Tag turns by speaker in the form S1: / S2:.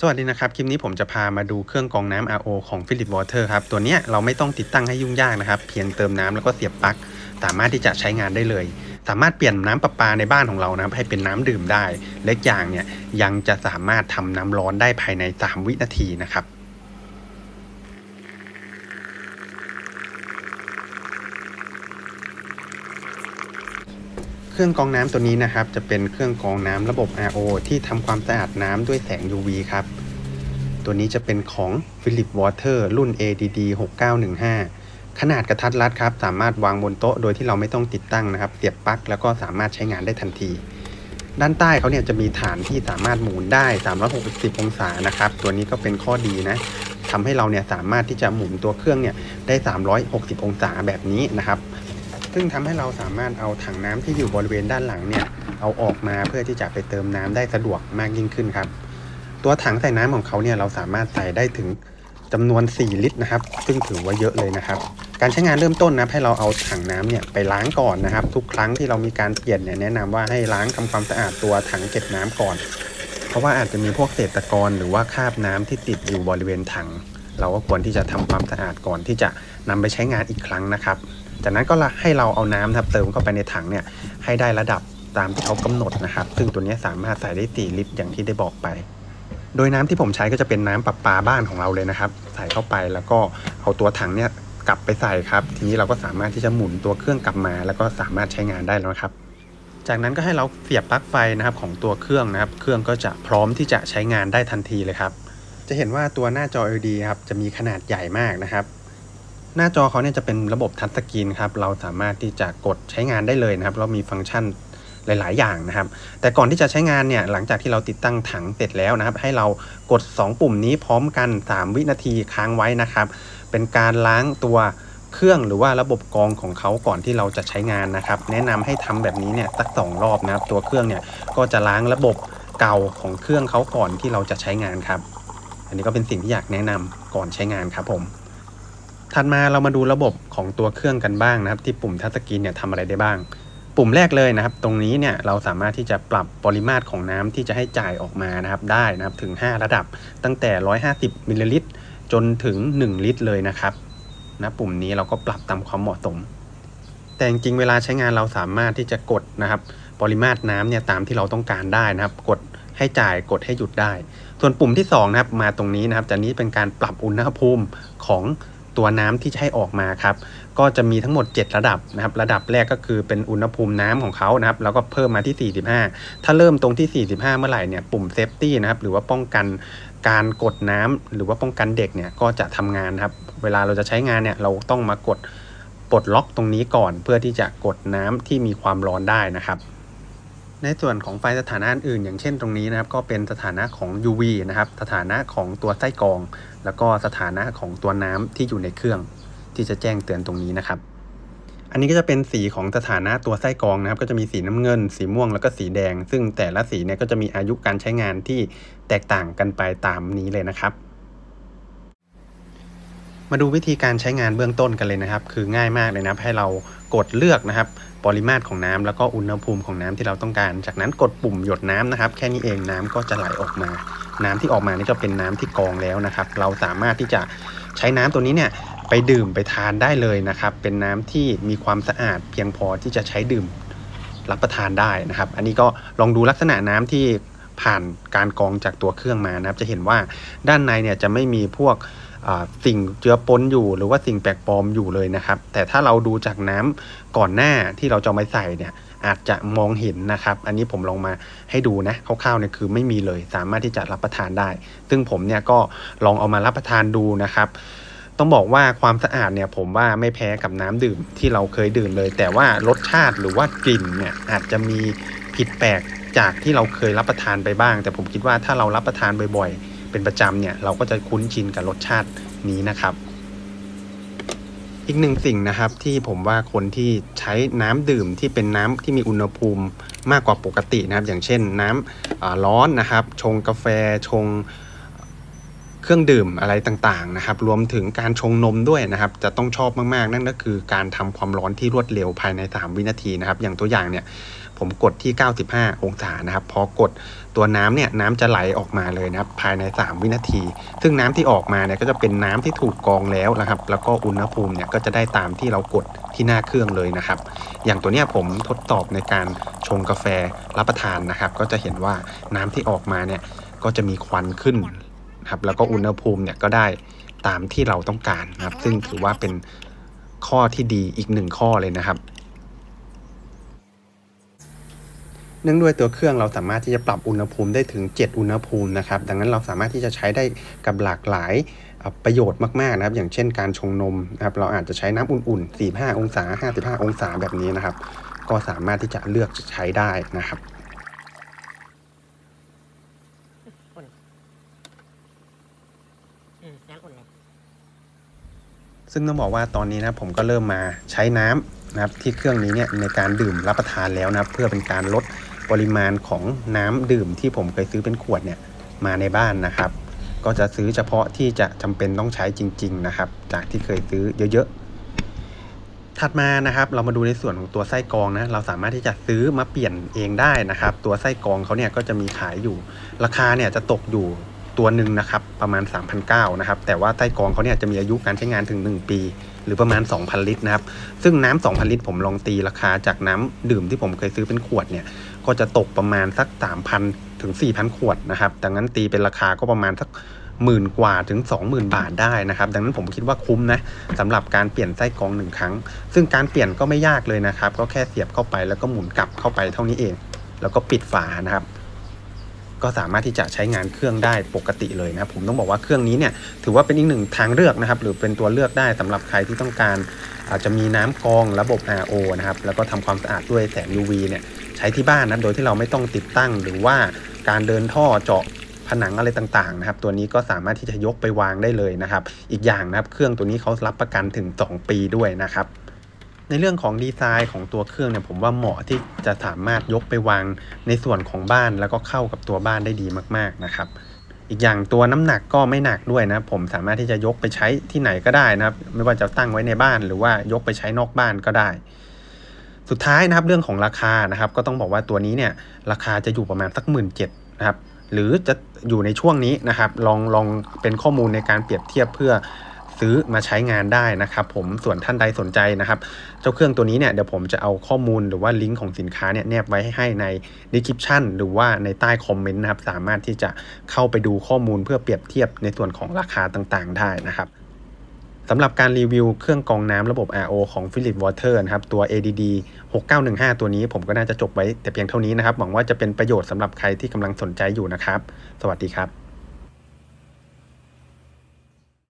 S1: สวัสดีนะครับคลิปนี้ผมจะพามาดูเครื่องกรองน้ำ RO ของ Philips Water ครับตัวนี้เราไม่ต้องติดตั้งให้ยุ่งยากนะครับเพียงเติมน้ำแล้วก็เสียบปลั๊กสามารถที่จะใช้งานได้เลยสามารถเปลี่ยนน้ำประปาในบ้านของเรานะครับให้เป็นน้ำดื่มได้เล็กอย่างเนี่ยยังจะสามารถทำน้ำร้อนได้ภายใน3วินาทีนะครับเครื่องกรองน้ำตัวนี้นะครับจะเป็นเครื่องกรองน้ำระบบ RO ที่ทำความสะอาดน้ำด้วยแสง UV ครับตัวนี้จะเป็นของ Philips Water รุ่น ADD 6915ขนาดกระทัดรัดครับสามารถวางบนโต๊ะโดยที่เราไม่ต้องติดตั้งนะครับเสียบปลั๊กแล้วก็สามารถใช้งานได้ทันทีด้านใต้เขาเนี่ยจะมีฐานที่สามารถหมุนได้360องศานะครับตัวนี้ก็เป็นข้อดีนะทำให้เราเนี่ยสามารถที่จะหมุนตัวเครื่องเนี่ยได้360องศาแบบนี้นะครับซึ่งทำให้เราสามารถเอาถังน้ำที่อยู่บริเวณด้านหลังเนี่ยเอาออกมาเพื่อที่จะไปเติมน้ำได้สะดวกมากยิ่งขึ้นครับตัวถังใส่น้ำของเขาเนี่ยเราสามารถใส่ได้ถึงจำนวน4ลิตรนะครับซึ่งถือว่าเยอะเลยนะครับการใช้งานเริ่มต้นนะให้เราเอาถังน้ำเนี่ยไปล้างก่อนนะครับทุกครั้งที่เรามีการเปลี่ยนเนี่ยแนะนำว่าให้ล้างทำความสะอาดตัวถังเก็บน้ำก่อนเพราะว่าอาจจะมีพวกเศษตะกอนหรือว่าคราบน้ำที่ติดอยู่บริเวณถังเราก็ควรที่จะทำความสะอาดก่อนที่จะนำไปใช้งานอีกครั้งนะครับจากนั้นก็ให้เราเอาน้ำครับเติมเข้าไปในถังเนี่ยให้ได้ระดับตามที่เขากำหนดนะครับซึ่งตัวนี้สามารถใส่ได้4ลิตรอย่างที่ได้บอกไปโดยน้ำที่ผมใช้ก็จะเป็นน้ำประปาบ้านของเราเลยนะครับใส่เข้าไปแล้วก็เอาตัวถังเนี่ยกลับไปใส่ครับทีนี้เราก็สามารถที่จะหมุนตัวเครื่องกลับมาแล้วก็สามารถใช้งานได้แล้วครับจากนั้นก็ให้เราเสียบปลั๊กไฟนะครับของตัวเครื่องนะครับเครื่องก็จะพร้อมที่จะใช้งานได้ทันทีเลยครับจะเห็นว่าตัวหน้าจอ LED ครับจะมีขนาดใหญ่มากนะครับหน้าจอเขาเนี่ยจะเป็นระบบทัชสกรีนครับเราสามารถที่จะกดใช้งานได้เลยนะครับแล้วมีฟังก์ชันหลายๆอย่างนะครับแต่ก่อนที่จะใช้งานเนี่ยหลังจากที่เราติดตั้งถังเสร็จแล้วนะครับให้เรากด2ปุ่มนี้พร้อมกัน3วินาทีค้างไว้นะครับเป็นการล้างตัวเครื่องหรือว่าระบบกรองของเขาก่อนที่เราจะใช้งานนะครับแนะนำให้ทำแบบนี้เนี่ยสัก2รอบนะครับตัวเครื่องเนี่ยก็จะล้างระบบเก่าของเครื่องเขาก่อนที่เราจะใช้งานครับอันนี้ก็เป็นสิ่งที่อยากแนะนำก่อนใช้งานครับผมถัดมาเรามาดูระบบของตัวเครื่องกันบ้างนะครับที่ปุ่มทัชสกรีนเนี่ยทำอะไรได้บ้างปุ่มแรกเลยนะครับตรงนี้เนี่ยเราสามารถที่จะปรับปริมาตรของน้ำที่จะให้จ่ายออกมานะครับได้นะครับถึง5ระดับตั้งแต่150มิลลิลิตรจนถึง1ลิตรเลยนะครับนะปุ่มนี้เราก็ปรับตามความเหมาะสมแต่จริงๆเวลาใช้งานเราสามารถที่จะกดนะครับปริมาตรน้ำเนี่ยตามที่เราต้องการได้นะครับกดให้จ่ายกดให้หยุดได้ส่วนปุ่มที่2นะครับมาตรงนี้นะครับจะนี้เป็นการปรับอุณหภูมิของตัวน้ำที่จะให้ออกมาครับก็จะมีทั้งหมด7ระดับนะครับระดับแรกก็คือเป็นอุณหภูมิน้ำของเขานะครับแล้วก็เพิ่มมาที่45ถ้าเริ่มตรงที่45เมื่อไหร่เนี่ยปุ่มเซฟตี้นะครับหรือว่าป้องกันการกดน้ำหรือว่าป้องกันเด็กเนี่ยก็จะทำงานครับเวลาเราจะใช้งานเนี่ยเราต้องมากดปลดล็อกตรงนี้ก่อนเพื่อที่จะกดน้ำที่มีความร้อนได้นะครับในส่วนของไฟสถานะอื่นอย่างเช่นตรงนี้นะครับก็เป็นสถานะของ UV นะครับสถานะของตัวไส้กรองแล้วก็สถานะของตัวน้ำที่อยู่ในเครื่องที่จะแจ้งเตือนตรงนี้นะครับอันนี้ก็จะเป็นสีของสถานะตัวไส้กรองนะครับก็จะมีสีน้ำเงินสีม่วงแล้วก็สีแดงซึ่งแต่ละสีเนี่ยก็จะมีอายุการใช้งานที่แตกต่างกันไปตามนี้เลยนะครับมาดูวิธีการใช้งานเบื้องต้นกันเลยนะครับคือง่ายมากเลยนะครับให้เรากดเลือกนะครับปริมาตรของน้ำแล้วก็อุณหภูมิของน้ำที่เราต้องการจากนั้นกดปุ่มหยดน้ำนะครับแค่นี้เองน้ำก็จะไหลออกมาน้ำที่ออกมานี่ก็เป็นน้ำที่กรองแล้วนะครับเราสามารถที่จะใช้น้ำตัวนี้เนี่ยไปดื่มไปทานได้เลยนะครับเป็นน้ำที่มีความสะอาดเพียงพอที่จะใช้ดื่มรับประทานได้นะครับอันนี้ก็ลองดูลักษณะน้ำที่ผ่านการกรองจากตัวเครื่องมานะครับจะเห็นว่าด้านในเนี่ยจะไม่มีพวกสิ่งเจือปนอยู่หรือว่าสิ่งแปลกปลอมอยู่เลยนะครับแต่ถ้าเราดูจากน้ำก่อนหน้าที่เราจะไปใส่เนี่ยอาจจะมองเห็นนะครับอันนี้ผมลองมาให้ดูนะคร่าวๆเนี่ยคือไม่มีเลยสามารถที่จะรับประทานได้ซึ่งผมเนี่ยก็ลองเอามารับประทานดูนะครับต้องบอกว่าความสะอาดเนี่ยผมว่าไม่แพ้กับน้ำดื่มที่เราเคยดื่มเลยแต่ว่ารสชาติหรือว่ากลิ่นเนี่ยอาจจะมีผิดแปลกจากที่เราเคยรับประทานไปบ้างแต่ผมคิดว่าถ้าเรารับประทานบ่อยๆเป็นประจำเนี่ยเราก็จะคุ้นชินกับรสชาตินี้นะครับอีกหนึ่งสิ่งนะครับที่ผมว่าคนที่ใช้น้ำดื่มที่เป็นน้ำที่มีอุณหภูมิมากกว่าปกตินะครับอย่างเช่นน้ำร้อนนะครับชงกาแฟชงเครื่องดื่มอะไรต่างๆนะครับรวมถึงการชงนมด้วยนะครับจะต้องชอบมากๆนั่นก็คือการทำความร้อนที่รวดเร็วภายใน3วินาทีนะครับอย่างตัวอย่างเนี่ยผมกดที่95องศานะครับพอกดตัวน้ำเนี่ยน้ำจะไหลออกมาเลยนะครับภายใน3วินาทีซึ่งน้ำที่ออกมาเนี่ยก็จะเป็นน้ำที่ถูกกรองแล้วนะครับแล้วก็อุณหภูมิเนี่ยก็จะได้ตามที่เรากดที่หน้าเครื่องเลยนะครับอย่างตัวเนี้ยผมทดสอบในการชงกาแฟรับประทานนะครับก็จะเห็นว่าน้ำที่ออกมาเนี่ยก็จะมีควันขึ้นครับแล้วก็อุณหภูมิเนี่ยก็ได้ตามที่เราต้องการนะครับซึ่งถือว่าเป็นข้อที่ดีอีก1ข้อเลยนะครับเนื่องด้วยตัวเครื่องเราสามารถที่จะปรับอุณหภูมิได้ถึง7อุณหภูมินะครับดังนั้นเราสามารถที่จะใช้ได้กับหลากหลายประโยชน์มากๆนะครับอย่างเช่นการชงนมนะครับเราอาจจะใช้น้ำอุ่นๆ45องศา55องศาแบบนี้นะครับก็สามารถที่จะเลือกใช้ได้นะครับ
S2: น้ำอุ่นเลย
S1: ซึ่งต้องบอกว่าตอนนี้นะผมก็เริ่มมาใช้น้ำนะครับที่เครื่องนี้เนี่ยในการดื่มรับประทานแล้วนะครับเพื่อเป็นการลดปริมาณของน้ำดื่มที่ผมเคยซื้อเป็นขวดเนี่ยมาในบ้านนะครับก็จะซื้อเฉพาะที่จะจำเป็นต้องใช้จริงๆนะครับจากที่เคยซื้อเยอะๆถัดมานะครับเรามาดูในส่วนของตัวไส้กรองนะเราสามารถที่จะซื้อมาเปลี่ยนเองได้นะครับตัวไส้กรองเขาเนี่ยก็จะมีขายอยู่ราคาเนี่ยจะตกอยู่ตัวหนึ่งนะครับประมาณ 3,900 นะครับแต่ว่าไส้กรองเขาเนี่ยจะมีอายุการใช้งานถึง1ปีหรือประมาณ 2,000 ลิตรนะครับซึ่งน้ำ 2,000 ลิตรผมลองตีราคาจากน้ำดื่มที่ผมเคยซื้อเป็นขวดเนี่ยก็จะตกประมาณสัก 3,000 ถึง 4,000 ขวดนะครับดังนั้นตีเป็นราคาก็ประมาณสัก10,000 กว่าถึง 20,000 บาทได้นะครับดังนั้นผมคิดว่าคุ้มนะสำหรับการเปลี่ยนไส้กรอง1ครั้งซึ่งการเปลี่ยนก็ไม่ยากเลยนะครับก็แค่เสียบเข้าไปแล้วก็หมุนกลับเข้าไปเท่านี้เองแล้วก็ปิดฝานะครับก็สามารถที่จะใช้งานเครื่องได้ปกติเลยนะผมต้องบอกว่าเครื่องนี้เนี่ยถือว่าเป็นอีกหนึ่งทางเลือกนะครับหรือเป็นตัวเลือกได้สำหรับใครที่ต้องการอาจจะมีน้ำกรองระบบ RO นะครับแล้วก็ทำความสะอาดด้วยแสง UV เนี่ยใช้ที่บ้านนะโดยที่เราไม่ต้องติดตั้งหรือว่าการเดินท่อเจาะผนังอะไรต่างๆนะครับตัวนี้ก็สามารถที่จะยกไปวางได้เลยนะครับอีกอย่างนะครับเครื่องตัวนี้เขารับประกันถึง2ปีด้วยนะครับในเรื่องของดีไซน์ของตัวเครื่องเนี่ยผมว่าเหมาะที่จะสามารถยกไปวางในส่วนของบ้านแล้วก็เข้ากับตัวบ้านได้ดีมากๆนะครับอีกอย่างตัวน้ำหนักก็ไม่หนักด้วยนะผมสามารถที่จะยกไปใช้ที่ไหนก็ได้นะครับไม่ว่าจะตั้งไว้ในบ้านหรือว่ายกไปใช้นอกบ้านก็ได้สุดท้ายนะครับเรื่องของราคานะครับก็ต้องบอกว่าตัวนี้เนี่ยราคาจะอยู่ประมาณสัก17,000นะครับหรือจะอยู่ในช่วงนี้นะครับลองเป็นข้อมูลในการเปรียบเทียบเพื่อซื้อมาใช้งานได้นะครับผมส่วนท่านใดสนใจนะครับเจ้าเครื่องตัวนี้เนี่ยเดี๋ยวผมจะเอาข้อมูลหรือว่าลิงก์ของสินค้าเนี่ยแนบไว้ให้ใน description หรือว่าในใต้คอมเมนต์นะครับสามารถที่จะเข้าไปดูข้อมูลเพื่อเปรียบเทียบในส่วนของราคาต่างๆได้นะครับสำหรับการรีวิวเครื่องกรองน้ำระบบ RO ของ Philips Water นะครับตัว ADD 6915ตัวนี้ผมก็น่าจะจบไว้แต่เพียงเท่านี้นะครับหวังว่าจะเป็นประโยชน์สำหรับใครที่กำลังสนใจอยู่นะครับสวัสดีครับ